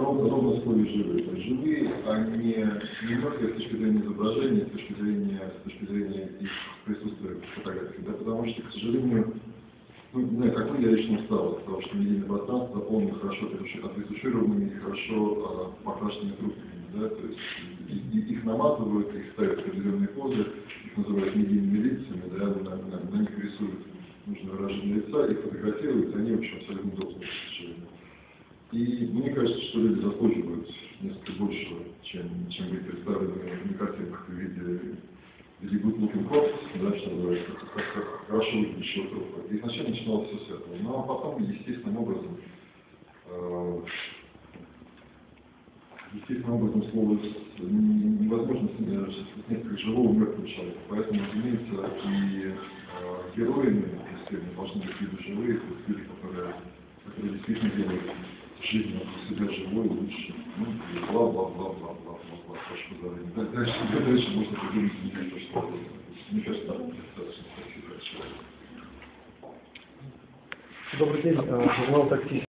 ровно условия живые. То есть живые, они не мертвые с точки зрения изображения, с точки зрения их присутствия в фотографии. Да? Потому что, к сожалению, как я лично устал от того, что медийное пространство заполнено хорошо отресушированными и хорошо покрашенными трубками. Да? То есть их намазывают, их ставят в определенные позы, их называют медийными лицами, да? на них рисуют нужное выражение лица, их фотографируют, они, в общем, абсолютно должны, к сожалению. И мне кажется, что люди заслуживают несколько большего, чем быть представлены на картинках в виде good looking corpse, да, что называется, как хорошо выглядящего трупа. И изначально начиналось все с этого. Но потом, естественным образом слово невозможно снять как живого мертвого человека. Поэтому, разумеется, и героями должны быть люди живые, то есть люди, которые действительно делают жизнь себя живой, лучше. Ну, и бла-бла-бла-бла-бла-бла-бла. Прошу позволения. Дальше можно придумать то, что мне кажется, достаточно спасибо. Добрый день, журнал «Таксист».